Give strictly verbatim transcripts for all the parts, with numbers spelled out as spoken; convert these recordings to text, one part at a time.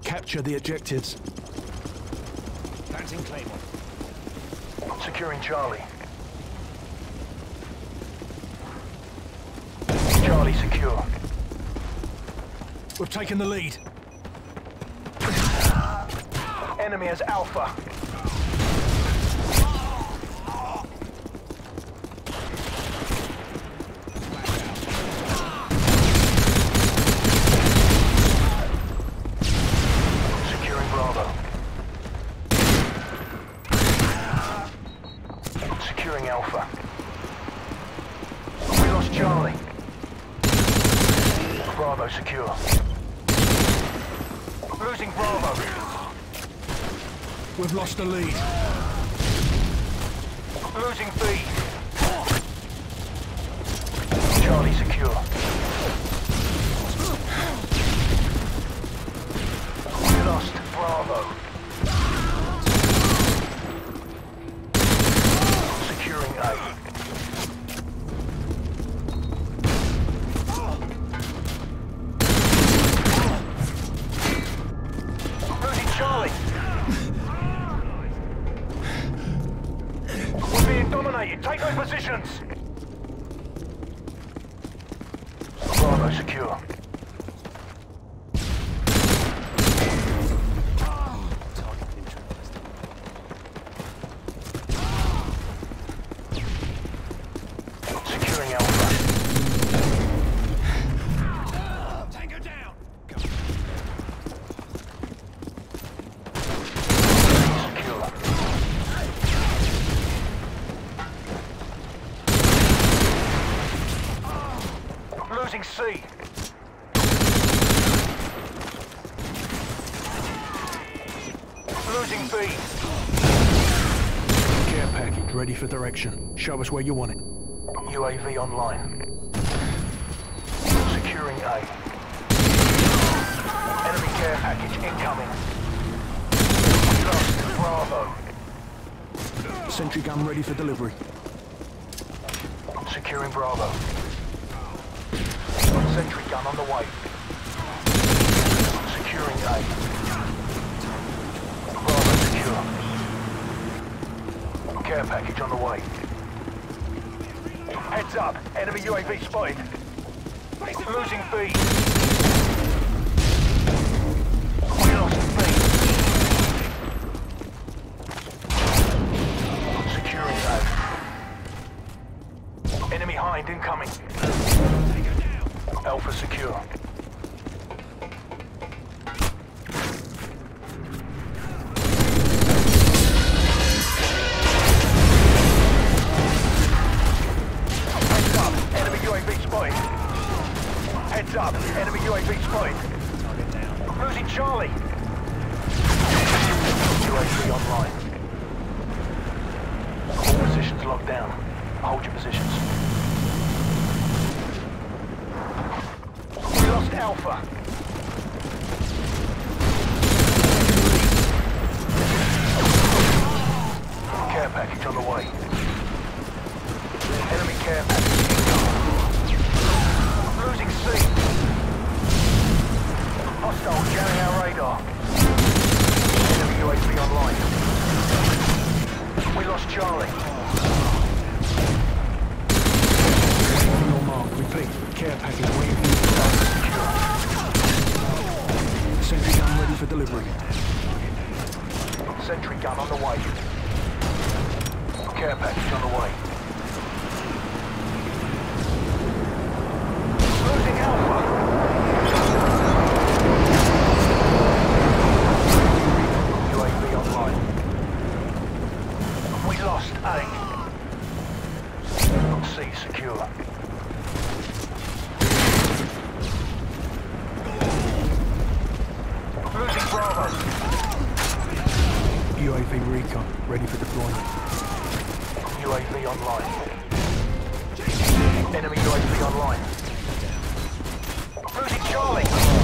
Capture the objectives. Planting Claymore. Securing Charlie. Charlie secure. We've taken the lead. Enemy has Alpha. Securing Bravo. Securing Alpha. We lost Charlie. Bravo secure. Losing Bravo. We've lost the lead. Losing B. Charlie secure. We lost Bravo. Securing A. Losing Charlie. We're being dominated. Take those positions. Bravo secure. Securing Alpha. Tango down. Secure. Losing C. Losing B. Care package ready for direction. Show us where you want it. U A V online. Securing A. Enemy care package incoming. We lost Bravo. Sentry gun ready for delivery. Securing Bravo. Sentry gun on the way. Securing A. Bravo secure. Care package on the way. Heads up, enemy U A V spotted. Losing B. We lost B. Securing A. Enemy hind incoming. Alpha secure. Heads up, enemy U A V spotted. Heads up, enemy U A V spotted. Losing Charlie. U A V online. All positions locked down. Hold your positions. We lost Alpha. Care package on the way. Enemy care package incoming. Losing C. Hostile jamming our radar. Enemy U A V online. We lost Charlie. On your mark. Repeat. Care package waiting for you. Sentry gun ready for delivery. Sentry gun on the way. Care package on the way. Losing Alpha. U A V online. We lost A. C secure. Losing Bravo. U A V recon ready for deployment. U A V online. Enemy U A V online. Losing Charlie.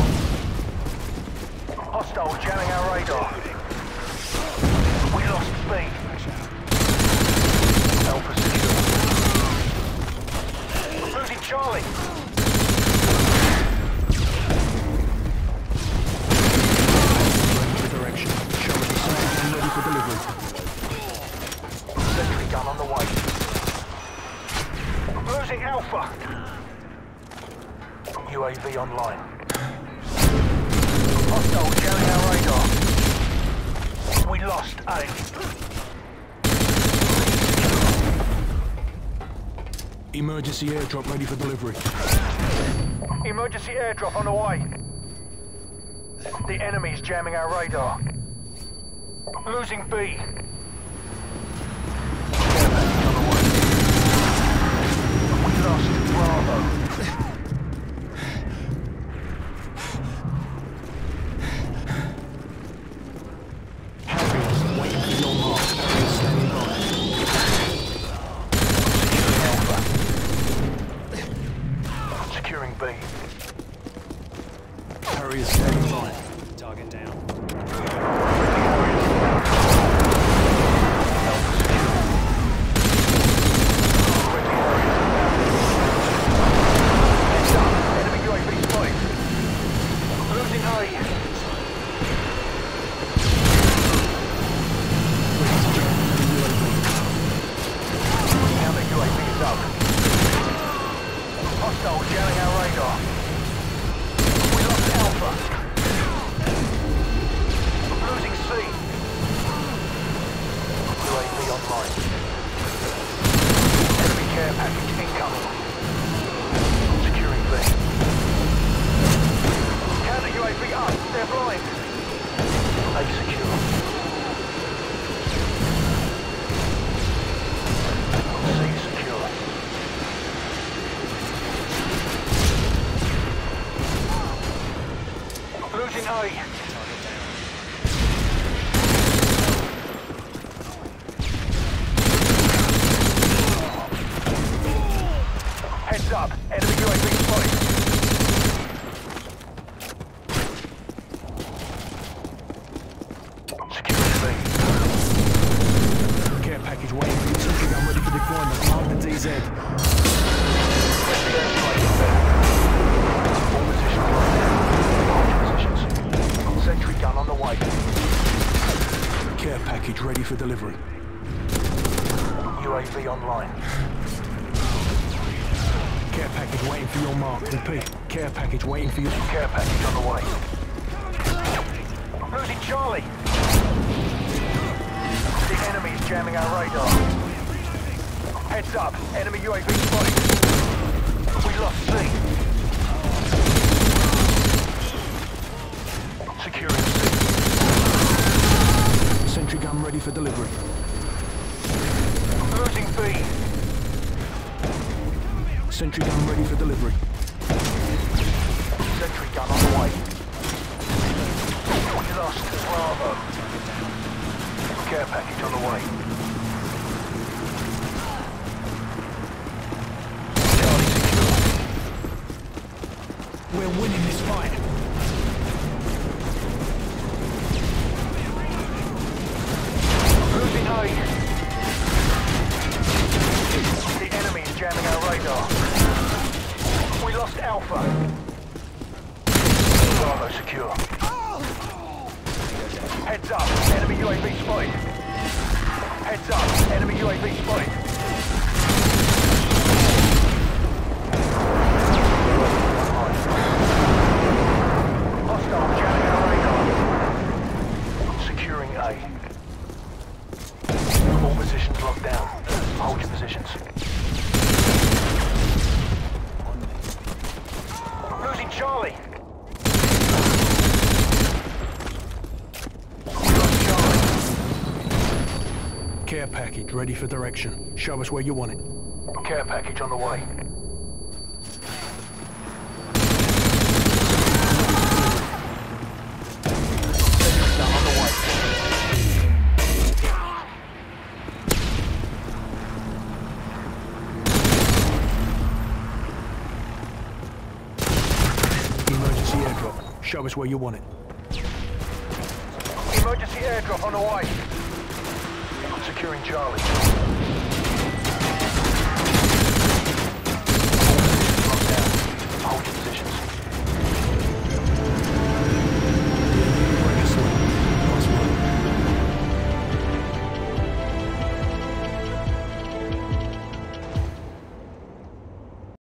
Hostile jamming our radar. We lost B. Alpha secure. Losing Charlie. A V online. Hostile jamming our radar. We lost A. Emergency airdrop ready for delivery. Emergency airdrop on the way. The enemy's jamming our radar. Losing B. We lost Bravo. Harriers waiting for your mark. Harriers standing by. Securing B. Harriers standing by. Target down. Enemy U A V spotted. Losing A. Counter U A V is up. Hostile jamming our radar. We lost Alpha. Losing C. U A V online. Enemy care package incoming. Securing B. Counter U A V up. They're blind. A secure. C secure. Losing A. Heads up. Enemy U A V spotted. Securing B. Care package waiting for you. Sentry gun ready for deployment. Mark the D Z. All positions locked down. All positions. Sentry gun on the way. Care package ready for delivery. U A V online. Care package waiting for your mark. Repeat. Care package waiting for you. Care package on the way. Losing Charlie. The enemy's jamming our radar. Heads up. Enemy U A V spotted. We lost C. Securing C. Sentry gun ready for delivery. Losing B. Sentry gun ready for delivery. Sentry gun on the way. We lost Bravo. Care package on the way. Charlie secure. We're winning this fight. Losing A. The enemy's jamming our radar. We lost Alpha. Bravo secure. Heads up. Enemy U A V spotted. Heads up. Enemy U A V spotted. Hostile jamming our radar. Securing A. All positions locked down. Hold your positions. Losing Charlie. We lost Charlie. Care package ready for direction. Show us where you want it. Care package on the way. On the way. Emergency airdrop. Show us where you want it. Emergency airdrop on the way. Securing Charlie. Locked down. Hold your